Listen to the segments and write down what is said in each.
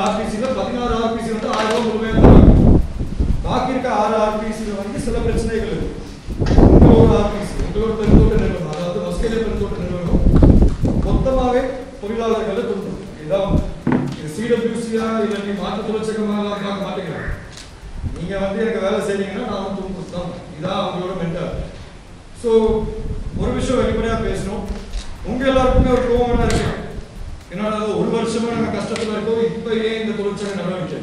ஆர்பிசியில் 16 RBC வந்து 1000 ரூபாய் முழுமையாக தருவாங்க. பாக்கி இருக்க 6 ஆர்பிசியில் வந்து சில பிரச்சனைகள் இருக்கு. உங்களோட ஆர்பிசி, உங்களோட பெருந்தோட்ட நிறுவனம், அதாவது மஸ்கெலியா பெருந்தோட்ட நிறுவனம் மொத்தமாகவே தொழிலாளர்களை கொடுக்கும். இதான் இது சிடபிள்யூசியா இல்லை நீ மாற்று தொழிற்சங்கமாக பார்க்க மாட்டேங்கிறாங்க. நீங்க வந்து எனக்கு வேலை செய்வீங்கன்னா நான் துன்புறுத்து தான். இதான் அவங்களோட மென்டல். ஸோ ஒரு விஷயம் வெளிப்படையாக பேசணும். உங்க எல்லாருக்குமே ஒரு கோவமான இருக்கு. என்னோட 1 வருஷமா நாங்கள் கஷ்டத்துல இருக்கோம், இப்போ ஏன் இந்த தொழிற்சங்க நடவடிக்கை?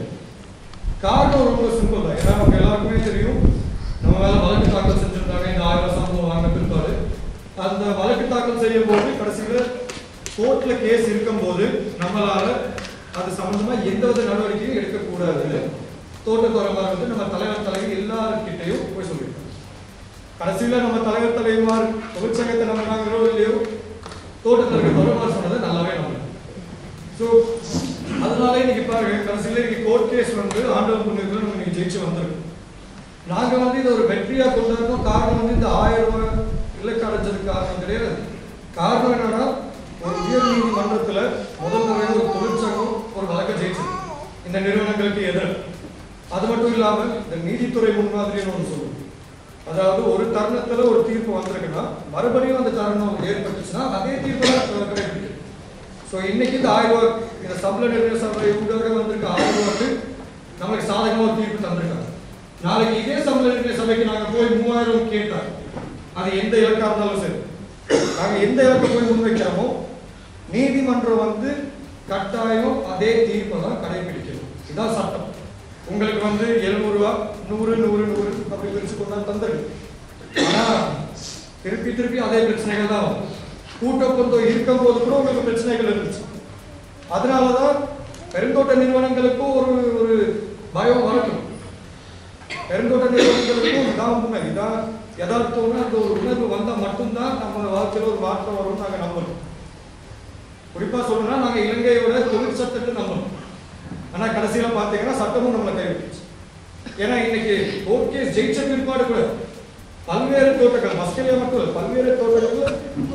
காரணம் ரொம்ப சிம்பிள் தான். ஏன்னா அவங்க எல்லாருக்குமே தெரியும், நம்ம மேல வழக்கு தாக்கல் செஞ்சிருந்தாங்க. இந்த 1000 சம்பளம் வாங்க பிற்பாடு அந்த வழக்கு தாக்கல் செய்யும் போது கடைசியில் கோர்ட்ல கேஸ் இருக்கும் போது நம்மளால அது சம்பந்தமா எந்தவித நடவடிக்கையும் எடுக்கக்கூடாது. தோட்டத்துறைமார் வந்து நம்ம தலைவர் தலைவி எல்லார்கிட்டையும் போய் சொல்லியிருக்கோம். கடைசியில் நம்ம தலைவர் தலைவிமார் தொழிற்சங்கத்தை நம்பினாங்களோ இல்லையோ, தோட்டத்தில் துறைமார் சொன்னதை நல்லாவே நம்புறோம். ஸோ அதனால இன்னைக்கு பாருங்க, கடைசியில் இன்னைக்கு கோர்ட் கேஸ் வந்து ஆண்டவன் புண்ணியத்தில் நம்ம இன்னைக்கு ஜெயிச்சு வந்திருக்கோம். நாங்கள் வந்து இதை ஒரு வெற்றியாக கொண்டாடுறோம். காரணம் வந்து இந்த 1000 ரூபாய் இலக்கு அடைஞ்சதுக்கு காரணம் கிடையாது. காரணம் என்னன்னா, ஒரு உயர் நீதிமன்றத்தில் முதல் முறையாக ஒரு தொழிற்சங்கம் ஒரு வழக்கை ஜெயிச்சது இந்த நிறுவனங்களுக்கு எதிராக. அது மட்டும் இல்லாமல் இந்த நீதித்துறை முன்மாதிரின்னு ஒன்று சொல்லுவோம். அதாவது ஒரு தருணத்தில் ஒரு தீர்ப்பு வந்திருக்குன்னா மறுபடியும் அந்த தருணம் ஏற்பட்டுச்சுன்னா அதே தீர்ப்பு தான் கிடைக்குது. ஸோ இன்னைக்கு இந்த 1000 ரூபாய் இந்த சம்பள நிர்ணய சபை ஊடாக வந்திருக்க 1000 ரூபாய்க்கு நம்மளுக்கு சாதகமாக ஒரு தீர்ப்பு தந்திருக்காங்க. நாளைக்கு இதே சம்பள நிர்ணய சபைக்கு நாங்கள் போய் 3000 கேட்டாங்க. அது எந்த இலக்காக இருந்தாலும் சரி, நாங்கள் எந்த இலக்கை போய் முன்வைக்கிறோமோ நீதிமன்றம் வந்து கட்டாயம் அதே தீர்ப்பை தான் கடைபிடிக்கணும். இதுதான் சட்டம். உங்களுக்கு வந்து 700 ரூபா 100 100 100 அப்படி பிரிச்சு கொண்டாந்து தந்துருக்கு. ஆனால் திருப்பி அதே பிரச்சனைகள் தான் வரும். கூட்டப்பந்தம் இருக்கும் போது கூட உங்களுக்கு பிரச்சனைகள் இருந்துச்சு. அதனாலதான் பெருந்தோட்ட நிறுவனங்களுக்கும் ஒரு பயம் வரணும். பெருந்தோட்ட நிறுவனங்களுக்கும் இதான் உண்மை, இதான் யதார்த்தம்னா அந்த ஒரு உணர்வு வந்தால் மட்டும்தான் நம்ம வாழ்க்கையில் ஒரு மாற்றம் வரும்னு நாங்கள் நம்பணும். குறிப்பாக சொல்லணும்னா நாங்கள் இலங்கையோட தொழில் சட்டத்தை நம்பணும். ஆனால் கடைசியில் பார்த்தீங்கன்னா சட்டமும் நம்மளை கைவிட்டுச்சு. ஏன்னா இன்னைக்கு கோர்ட் கேஸ் ஜெயிச்ச பிற்பாடு கூட பல்வேறு தோட்டங்கள், மஸ்கெலியா மட்டும் இல்லை, பல்வேறு தோட்டங்கள்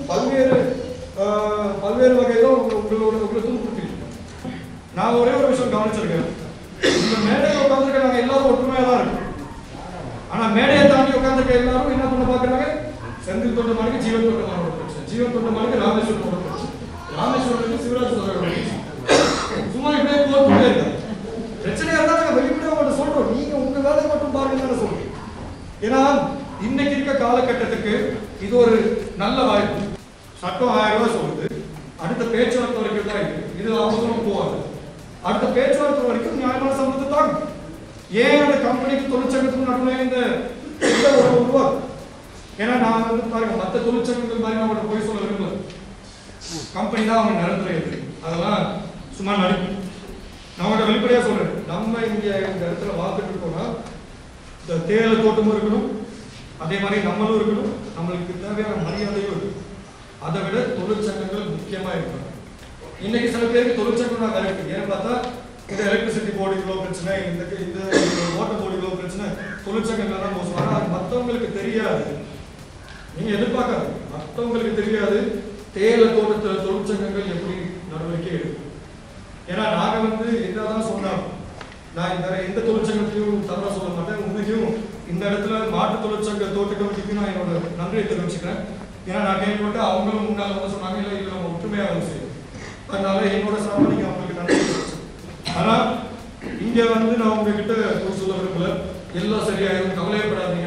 பல்வேறு வகையிலும் உங்களை துன்புறுத்திட்டு. நான் ஒரே ஒரு விஷயம் கவனிச்சிருக்கேன். இந்த மேடையில் உட்காந்துருக்க நாங்கள் எல்லாரும் ஒற்றுமையாக தான் இருக்கோம். ஆனால் மேடையை தாண்டி உட்காந்துருக்க எல்லாரும் என்ன பண்ண பார்க்குறாங்க, செந்தில் தோட்டமானுக்கு ஜீவன் தோட்டமானோட பிரச்சனை, ஜீவன் தோட்டமானுக்கு ராமேஸ்வரத்தோட பிரச்சனை, ராமேஸ்வரத்துக்கு சிவராஜ் சோதரோட சும்மா இப்படியே போட்டுட்டே இருக்காங்க. பிரச்சனையா இருந்தா நாங்கள் வெளிப்படையாக மட்டும் சொல்றோம், நீங்க உங்க வேலையை மட்டும் பாருங்க தானே சொல்றோம். ஏன்னா இன்னைக்கு இருக்க காலகட்டத்துக்கு இது ஒரு நல்ல வாய்ப்பு. சட்டம் 1000 ரூபாய் சொல்லுது, அடுத்த பேச்சுவார்த்தை வரைக்கும் தான் இருக்கு. இது அவசரம் போகாது. அடுத்த பேச்சுவார்த்தை வரைக்கும் நியாயமான சம்பளத்தை தாங்க. ஏன் அந்த கம்பெனிக்கு தொழிற்சங்கத்துக்கு நடுவில் இந்த உருவாகும்? ஏன்னா நான் வந்து பாருங்க, மற்ற தொழிற்சங்கங்கள் மாதிரி நான் போய் சொல்ல விரும்பல. கம்பெனி தான் அவங்க நிரந்தரம் இருக்கு, அதெல்லாம் சும்மா நடிக்கும். நான் வெளிப்படையாக சொல்றேன், நம்ம இங்க இந்த இடத்துல வாழ்ந்துட்டு இருக்கோம்னா இந்த தேயிலை தோட்டமும் இருக்கணும், அதே மாதிரி நம்மளும் இருக்கணும், நம்மளுக்கு தேவையான மரியாதையும் இருக்கும். அதை விட தொழிற்சங்கங்கள் முக்கியமாக இருக்கணும். இன்னைக்கு சில பேருக்கு தொழிற்சங்கம் தான் இருக்கு. ஏன்னு பார்த்தா இந்த எலக்ட்ரிசிட்டி போர்டு இவ்வளோ பிரச்சனை, இந்த வாட்டர் போர்டு இவ்வளோ பிரச்சனை, தொழிற்சங்கங்கள் தான் மோசம். ஆனால் அது மற்றவங்களுக்கு தெரியாது. நீங்கள் எதிர்பார்க்காது, மற்றவங்களுக்கு தெரியாது தேயிலை தோட்டத்தில் தொழிற்சங்கங்கள் எப்படி நடவடிக்கை எடுக்கும். ஏன்னா நாங்கள் வந்து என்னதான் சொன்னாலும், நான் இந்த எந்த தொழிற்சங்கத்தையும் தவறாக சொல்ல மாட்டேன். உண்மைக்கும் இந்த இடத்துல மாட்டு தொழிற்சங்க தோட்ட கமிட்டிக்கு நான் என்னோட நன்றியை தெரிவிச்சுக்கிறேன். ஏன்னா நான் கேள்விப்பட்டு அவங்களும் முன்னால் வந்து சொன்னாங்க, இல்லை இதில் நம்ம ஒற்றுமையாக வந்து செய்யும். அதனால என்னோட சார்பாக அவங்களுக்கு நன்றி தெரிவிச்சேன். ஆனால் இங்கே வந்து நான் உங்ககிட்ட ஒரு சொல்ல விரும்பல, எல்லாம் சரியாயிரும், கவலையப்படாதீங்க.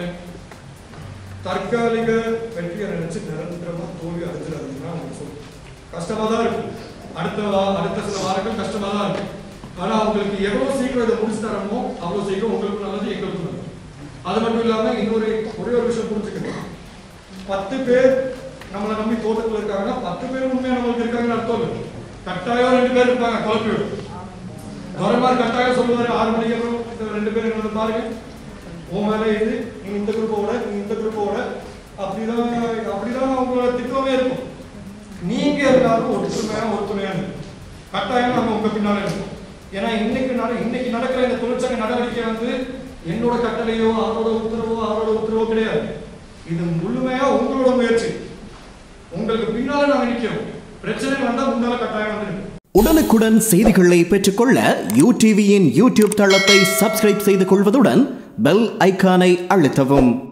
தற்காலிக வெற்றியை நினைச்சு நிரந்தரமாக தோல்வி அடைஞ்சிடாதீங்கன்னா அவங்க சொல்லுவோம். கஷ்டமாக தான் இருக்கும், அடுத்த சில வாரங்கள் கஷ்டமாக தான் இருக்கும். ஆனால் அவங்களுக்கு எவ்வளோ சீக்கிரம் இதை முடிச்சு தரணுமோ அவ்வளோ சீக்கிரம் உங்களுக்கு நல்லது, எங்களுக்கும் நல்லது. அது மட்டும் இல்லாமல் ஒரே ஒரு விஷயம் புரிஞ்சுக்கணும். 10 பேர் நம்மளை நம்பி தோட்டத்தில் இருக்காங்கன்னா 10 பேர் உண்மையாக நம்மளுக்கு இருக்காங்கன்னு அர்த்தம் இல்லை. கட்டாயம் 2 பேர் இருப்பாங்க, குழப்பிவிடும். கவர்மெண்ட் கட்டாயம் சொல்லுவாரு 6 மணிக்கு அப்புறம் இந்த 2 பேர் என்ன பாருங்க, உன் மேலே இது, நீங்க இந்த குரூப்போட, நீங்க இந்த குரூப்போட, அப்படிதான் அவங்களோட திட்டமே இருக்கும். நீங்க எல்லாரும் ஒற்றுமையான கட்டாயம் நம்ம உங்க பின்னால இருக்கும். ஏன்னா இன்னைக்கு நடக்கிற இந்த தொழிற்சங்க நடவடிக்கை வந்து என்னோட கட்டளையோ அவரோட உத்தரவோ கிடையாது. இது முழுமையா உங்களோட முயற்சி. உங்களுக்கு பின்னால நாங்க நிற்கிறோம். பிரச்சனை வந்தா முன்னால கட்டாயம் வந்து உடனுக்குடன் செய்திகளை பெற்றுக்கொள்ள UTVயின் யூடியூப் தளத்தை சப்ஸ்கிரைப் செய்து கொள்வதுடன் பெல் ஐகானை அழுத்தவும்.